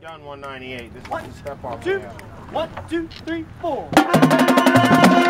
done 198. This is One, the step off. two, 1, 2, 3, 4.